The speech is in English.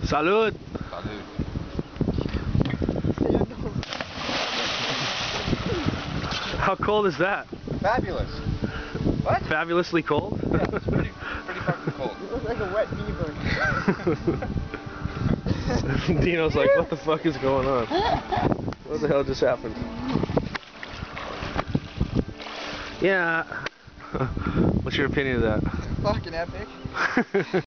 Salud! Salud. How cold is that? Fabulous. What? Fabulously cold? Yeah, it's pretty fucking cold. You look like a wet beaver. Dino's like, what the fuck is going on? What the hell just happened? Yeah. What's your opinion of that? Fucking epic.